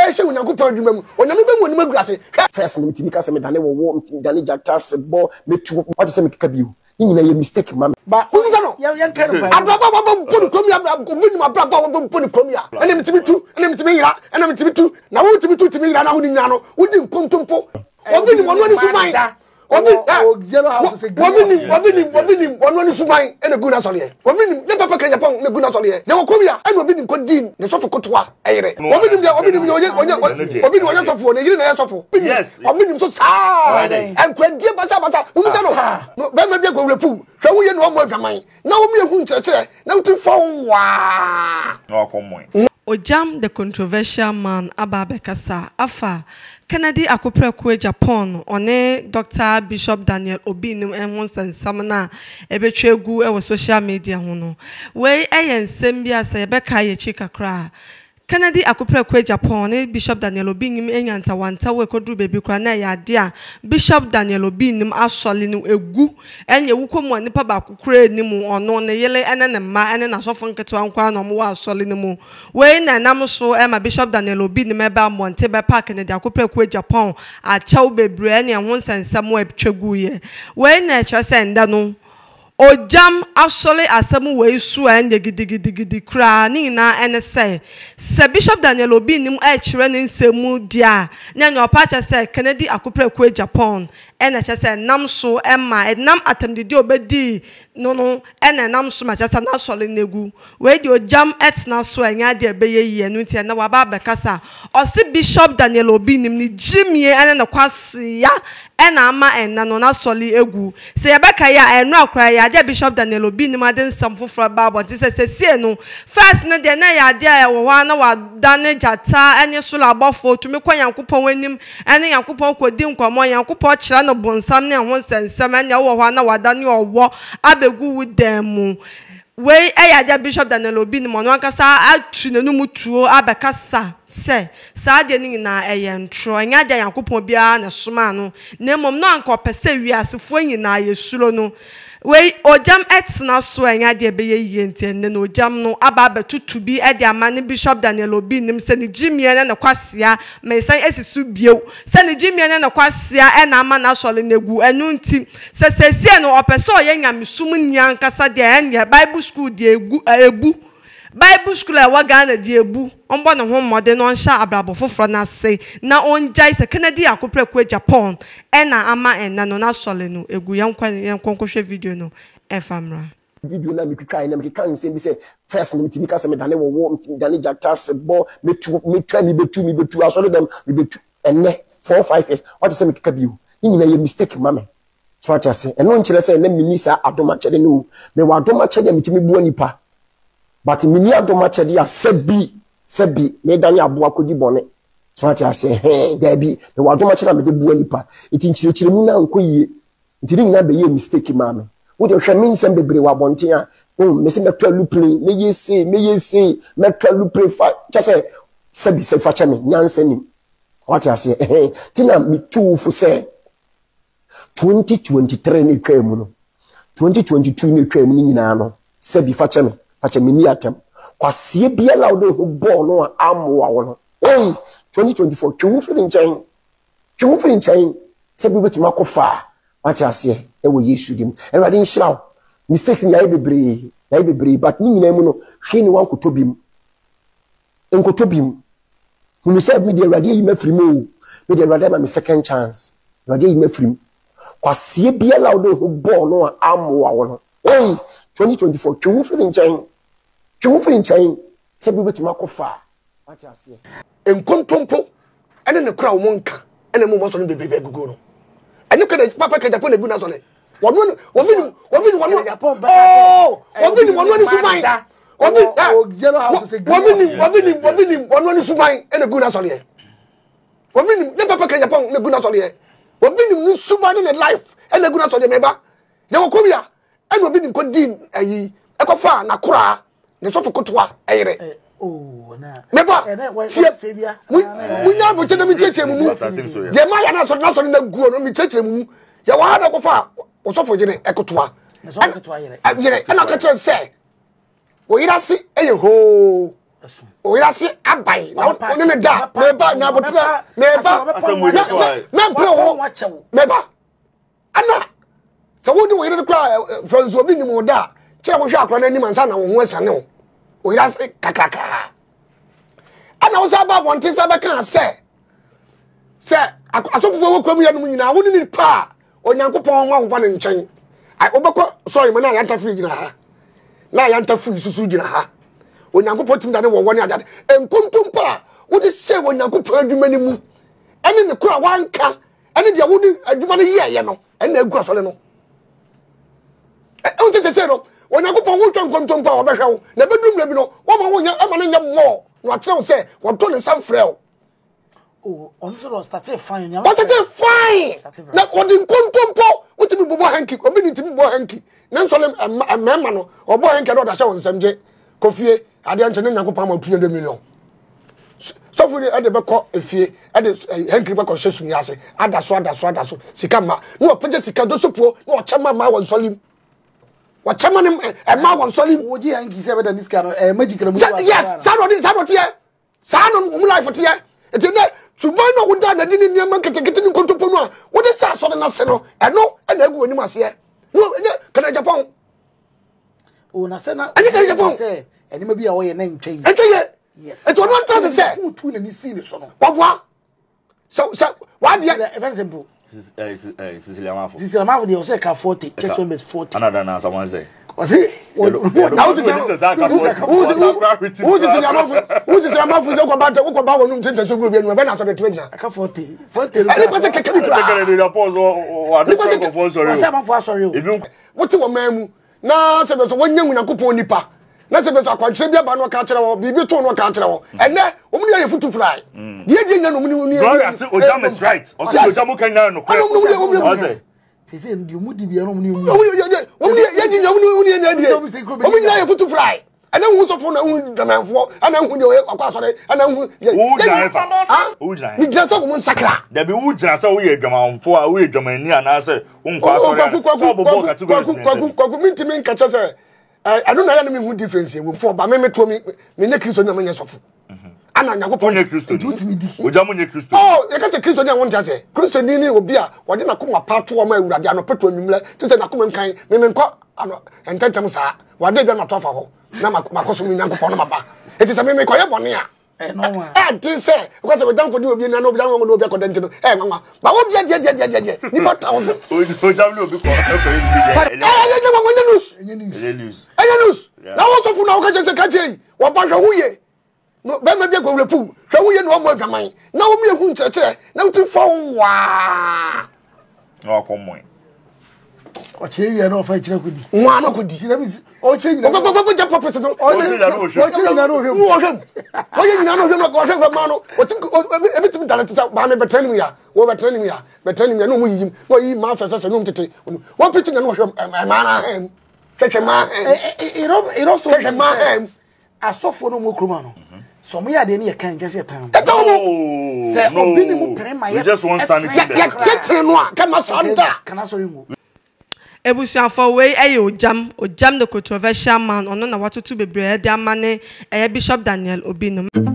e she Onyankopɔn adwuma mu onyame be mu ni magurase first ni timi ka se me dane wo timi dane jata se bo metu what say me keka biu ni nyina ye mistake ma ba unza no yan kan ba ababa ponu komi obinim ababa ponu komi a ene mitimi tu ene mitimi yira ene mitimi tu na wo timi tu timi yira na wo ni nya no wo di nkontompo obinim wono ni suman Obinim one one suman ene guna sole e obinim ne papa kan Agyapong ne guna sole e ye wokowi a ene obinim ko din ne sofo kotoa eyire obinim obinim onye sofo ne yire na ye sofo obinim so saa enkwadie basa umse no be ma bia gwrepu hwe wo ye no mo adwaman na wo me hu nkyerekye na wo tu fon wa no akomon Ogyam the controversial man Ababekasa afa Kennedy Akuprekwe Agyapong one Dr. Bishop Daniel Obinim enhonsen samna ebetwegu e social media ho no we eyensem bia se yebeka ye chikakra Kennedy Akuprekwe Agyapong ne Bishop Daniel Obinim enyanta wanta we kodru bebi kra na ya de a Bishop Daniel Obinim asole no egu enye wukomu anipa ba kokura enimu ono ne yele ene ne ma ene na sofo nketewa nkwa na mo wa asole ne mu we na nam so e ma Bishop Daniel Obinim e ba monte be park Kennedy Akuprekwe Agyapong a chaw bebre ene ho nsensam wa betwegu ye we na eche nda no Ogyam asole asemu we su anye gidigidi kra ni na ene se Bishop Daniel Obinim e kire ne nsemu dia nya opa che se Kennedy Akuprekwe Agyapong ene che se nam so ema nam atamdidi obedi no ene nam so ma che se na asole negu we di Ogyam etna so anya de beye yie no ntia na wa ba bekasa o se Bishop Daniel Obinim ni jimie ene na kwase ya ena ama enna no na asole egu se yebeka ya enu akra ya de Bishop Daniel Obinim aden samfofra babo ti se no first na de na ya de wo wa na wa dane jata enye so la bofo tumi kwa Yankopɔn wanim ene Yankopɔn kodi nkwamo Yankopɔn kira no bonsam ne ho sensem enye wo wa na wa dane owo abegu wudemu we eya Bishop Daniel Obinim no ankasa atu nenu mutuo abekasa se saa de ni na ntro nya de Yankopɔn bia na soma no nemom no anka opese wiasefo nyina yesuro no we Ogyam etna so anya de beye yie ntenne no Ogyam no aba tutu bi e de amane Bishop Daniel Obinim se ni jimie na kwasea me san esisu bio se ni jimie na kwasea e na ama na sole negu enu nti se sesie no opese oyanyamesum nyan kasa de enye Bible school de ebu Bible school e waga na de ebu ombo no ho mode no nsha abrabo foforo na se na onjai se Kennedy Akuprekwe Agyapong e na ama enna no na sole no egu yankwankohwe video no efamra video na mitwitwa na mekeka nsem bi se first ni mitimi ka se me dane wo mitimi dane jata se bo metwa mi betu asole dem mi betu enne 4-5 years what say mekeka biu ni nyina ye mistake mame so what say eno nkyere se na minisa adoma kyede no me wa adoma kyede mitimi buo nipa but mini adoma kyede ya sebi me dane aboa kodi bone so what say there be me wa adoma kyede me de buo nipa iti nkyire mu na nkoyie iti ni nyina be ye mistake mame wo de hwe min sem bebre wa bonten a me se metwa luple me yesi metwa luple fa chase sebi se fa chame nyansa nim what I say tina mi tufu se 2023 ni twemu no 2022 ni twemu ni nyina no sebi fa chame ni atem kwasie bia la wo ho ball no amwa wo no 2024 twu firi nchen sebi betima kofa what I say e wo Yesu dim everybody nhyiraw mistakes ni ya bebre but ni nyina mu no hwe ni wankotobim hunu say me dey radio yi mafrim o me dey radio ma me second chance radio yi mafrim kwasie bia la wo ho ball no amwa wo no 2024 twu firi nchen sebi betima kofa what I say enkontompo ene ne kura wo monka ene mo mo so no bebe gugu no ene kana papa ka Agyapong na gu na so le Obinim one suman ene gu na sole e Obinim ne papa ka Agyapong na gu na sole e Obinim ni suman ne life ene gu na sole meba ye wokobia ene Obinim ko din ayi ekofa na kura ne sofo kotoa eyire meba sevia munya bo chena mi cheche mu de ma ya na so na gu no mi cheche mu ya wa da kofa osofo jene ekotoa na so ekotoa yire ena ka che se wo yira si eye ho oyirase abai na oni me da meba na botra meba ana so wo di wo yire kra franz Obinim wo da kire wo hwa akra na ni mansa na wo ho asane wo oyirase kakaka ana wo sa ba bontin sa be kan se asofo wo kwam ya no nyina wo ni pa onyankopon wa wo ne nchen ai obekọ so yim na yanta free gina ha na yanta free susu gina ha onyankopon tim da ne wo woni adade enkontom pa wo de se onyankopon adwuma ni mu ene ne kura wanka ene de wo de adwuma ne ye no ene agura so le no o se no onyankopon wo twan kontom pa wo behwe wo na bedum na bi no wo ma wo nya ama ne nya mo no akyerɛ se wo to ne sam frɛ wo on so started fine. What's it fine? Na odi nkontompo utimi bobo hanki Obinim timi bobo hanki na so le mema no obo hanki do da sha won samje kofie ade anche ne Nyankopon ma 200 million so fu e de be ko efie e de hanki be ko hyesu yase adaso sika ma no opje sika do sopuo no ochema ma won solim wachema ne ma won solim woji hanki se be da niska no magic na mu yes sa no mu life tie etene suban no woda na dini niam ketekete ni kontopo no a wode sa so na se no eno na agu anim ase no kana Agyapong na se na ani kana Agyapong se eni ma bi a wo ye na ntwe yes eto no trust se who tu na ni si ni so no wabwa so what the very simple Cecilia Mafo. Cecilia Mafo dey say ka 40 church members 40 Another na someone say who's Cecilia Mafo say ko ba wonu ntente so group enu be na so de 20 na ka 40 ani pese keke bi kura secretary the pause o adifo for sorry o say Mafo asori o wote wo mamu na se be so wonya Nyankopon nipa na se be so akwankyere bia ba no ka kire wo bibi to no ka kire wo ene wo mu ye futu fry die die nya no mu ni brother say Ogyam is right o say Ogyam kan na no o say say ndi mu di bia no mu ni mu o mu ye di nya mu ni na die o mu nya ye futu fry ana hu so fo na hu damanfo ana hu de akwasore ana hu wo driver wo driver ni gina so ko mun sakra da bi wo gina so wo ye dwamanfo a wo ye dwamani ana say wo nkwasore so bobo categories kwaku minti min ka che say anu na ya no me hu difference we for ba me to me nye Kristo na me sofo ana Nyankopon nye Kristo utimi di Ogyam nye Kristo ye ka say Kristo ni won jase Kristo ni obi a wode na koma pato o ma awurade ano peto anwumla to say na koma nkan me nko ano ententem saa wade bia na to fa ho na makoso mi Nyankopon no maba eti say me ko ye bone a no ma ti say because Ogyam ko di obi na no obi no obi ko dente no mama ba wo dia ni pa 1000 Ogyam no obi ko news na wo so fu na wo ka je ka je wo ba hwa huye no be ma bia ko wlepu hwa huye no mo adwaman na wo mi ehu nkyereke na wo ti fa wa no akomo o chere wi na o fa chere kudi nwa na kudi o chere nyina go je pop to o chere nyina no hwem o ye nyina no hwem na ko hwem ma no o ti ebitimi talent sa ba me betrani mi ya wo betrani mi ya no mu yiyim no yi ma fa no mtete wo pitch na no hwem ma na hem twetwe ma iro so ma hem asofo no mo kroma no so mo ya de ne ye kan je se tan se Obinim prema ye just one standing ya cheche no a kama sonda kana sorry ngo ebusuafo we Ogyam the controversial man ono na watoto bebre de amane Bishop Daniel Obinim